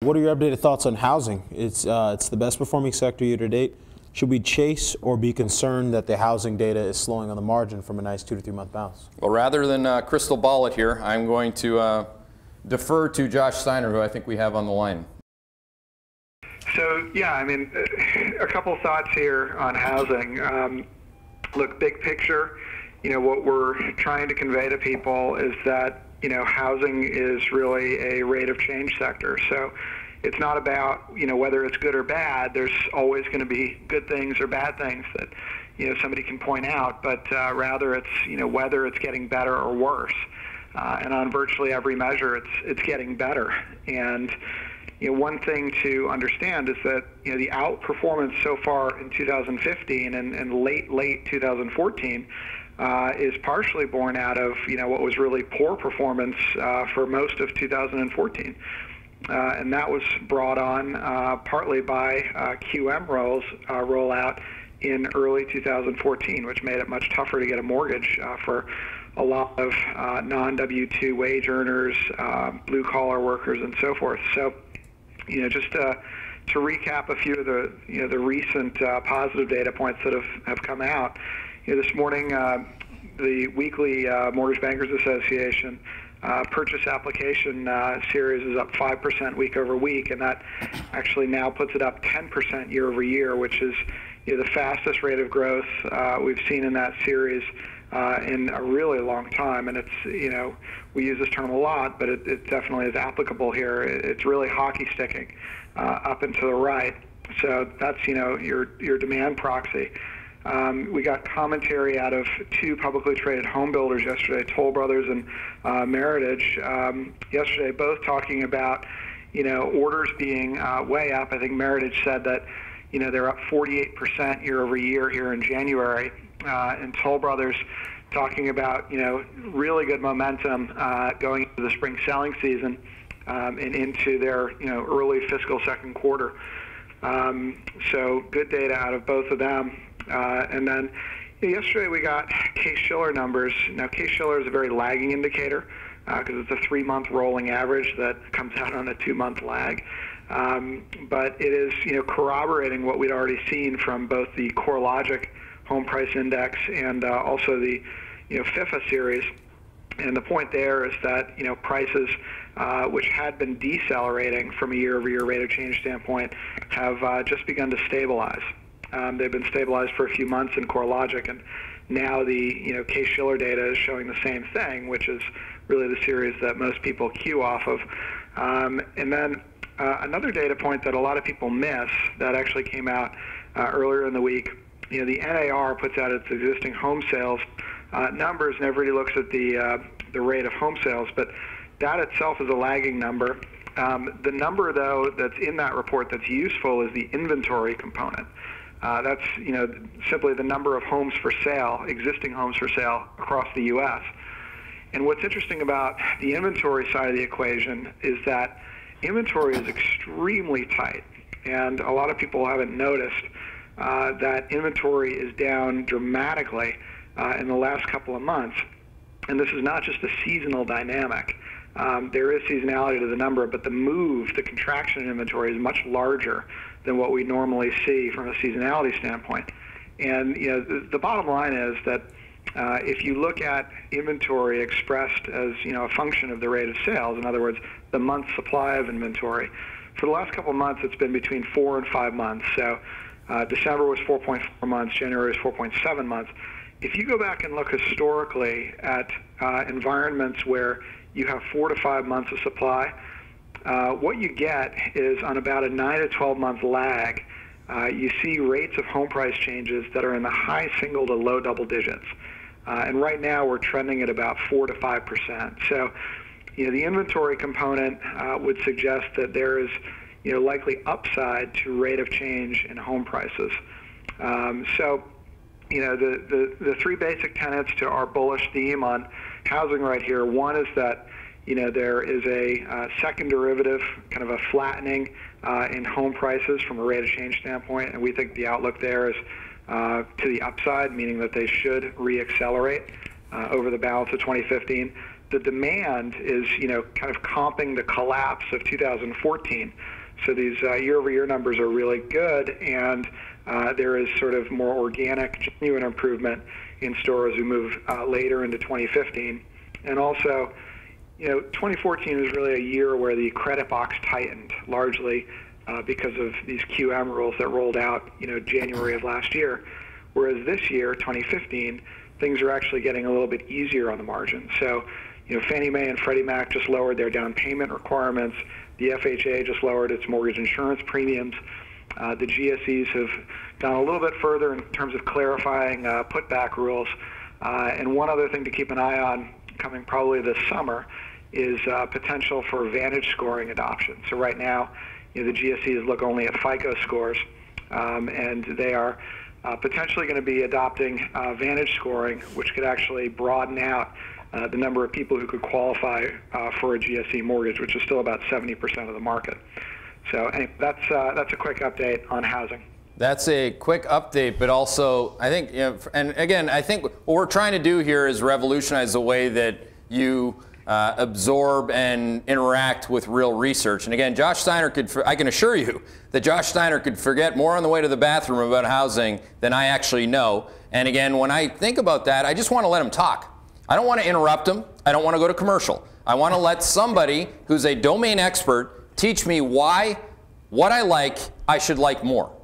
What are your updated thoughts on housing? It's the best performing sector year to date. Should we chase or be concerned that the housing data is slowing on the margin from a nice 2 to 3 month bounce? Well, rather than crystal ball it here, I'm going to defer to Josh Steiner, who I think we have on the line. So, yeah, I mean, a couple thoughts here on housing. Look, big picture, what we're trying to convey to people is that, housing is really a rate of change sector. So it's not about, whether it's good or bad. There's always going to be good things or bad things that, somebody can point out, but rather it's, whether it's getting better or worse. And on virtually every measure, it's getting better. And one thing to understand is that the outperformance so far in 2015 and late 2014 is partially born out of what was really poor performance for most of 2014, and that was brought on partly by QM rollout in early 2014, which made it much tougher to get a mortgage for a lot of non-W2 wage earners, blue-collar workers, and so forth. So, just to recap a few of the recent positive data points that have come out. This morning, the weekly Mortgage Bankers Association purchase application series is up 5% week over week, and that actually now puts it up 10% year over year, which is the fastest rate of growth we've seen in that series in a really long time. And it's, we use this term a lot, but it definitely is applicable here. It's really hockey sticking up and to the right. So that's, your demand proxy. We got commentary out of two publicly traded home builders yesterday, Toll Brothers and Meritage, yesterday, both talking about, orders being way up. I think Meritage said that, they're up 48% year over year here in January, and Toll Brothers talking about, really good momentum going into the spring selling season and into their, early fiscal second quarter. So good data out of both of them. And then yesterday we got Case-Shiller numbers. Now, Case-Shiller is a very lagging indicator because it's a 3-month rolling average that comes out on a 2-month lag. But it is, corroborating what we'd already seen from both the CoreLogic Home Price Index and also the, FIFA series. And the point there is that, prices, which had been decelerating from a year-over-year rate of change standpoint, have just begun to stabilize. They've been stabilized for a few months in CoreLogic, and now the Case-Shiller data is showing the same thing, which is really the series that most people queue off of. And then another data point that a lot of people miss that actually came out earlier in the week, the NAR puts out its existing home sales numbers, and everybody looks at the rate of home sales, but that itself is a lagging number. The number, though, that's in that report that's useful is the inventory component. That's simply the number of homes for sale, existing homes for sale across the U.S. And what's interesting about the inventory side of the equation is that inventory is extremely tight, and a lot of people haven't noticed that inventory is down dramatically in the last couple of months. And this is not just a seasonal dynamic. There is seasonality to the number, but the contraction in inventory is much larger than what we normally see from a seasonality standpoint. And the bottom line is that if you look at inventory expressed as a function of the rate of sales, in other words, the month's supply of inventory, for the last couple of months it's been between 4 and 5 months. So December was 4.4 months, January was 4.7 months. If you go back and look historically at environments where you have 4 to 5 months of supply, what you get is on about a 9 to 12 month lag, you see rates of home price changes that are in the high single to low double digits. And right now we're trending at about 4 to 5%. So, the inventory component would suggest that there is, likely upside to rate of change in home prices. So, the three basic tenets to our bullish theme on housing right here. One is that, there is a second derivative, kind of a flattening in home prices from a rate of change standpoint, and we think the outlook there is to the upside, meaning that they should reaccelerate over the balance of 2015. the demand is, kind of comping the collapse of 2014. So these year-over-year numbers are really good, and there is sort of more organic, genuine improvement in store as we move later into 2015. And also, 2014 was really a year where the credit box tightened, largely because of these QM rules that rolled out, January of last year. Whereas this year, 2015, things are actually getting a little bit easier on the margin. So, Fannie Mae and Freddie Mac just lowered their down payment requirements. The FHA just lowered its mortgage insurance premiums. The GSEs have gone a little bit further in terms of clarifying putback rules. And one other thing to keep an eye on coming probably this summer is potential for Vantage scoring adoption. So right now, the GSEs look only at FICO scores, and they are potentially going to be adopting Vantage scoring, which could actually broaden out the number of people who could qualify for a GSE mortgage, which is still about 70% of the market. So anyway, that's a quick update on housing. That's a quick update, but also I think, and again, I think what we're trying to do here is revolutionize the way that you absorb and interact with real research. And again, Josh Steiner I can assure you that Josh Steiner could forget more on the way to the bathroom about housing than I actually know. And again, when I think about that, I just want to let him talk. I don't want to interrupt him. I don't want to go to commercial. I want to let somebody who's a domain expert teach me why what I like, I should like more.